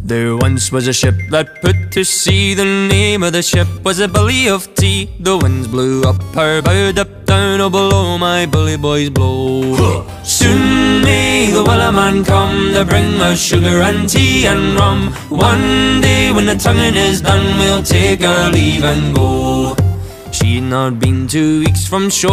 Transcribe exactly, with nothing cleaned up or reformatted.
There once was a ship that put to sea. The name of the ship was a Billy of Tea. The winds blew up her bow, up down, oh below my bully boys blow. Soon may the Wellerman come to bring us sugar and tea and rum. One day when the tonguing is done, we'll take our leave and go. She'd not been two weeks from shore.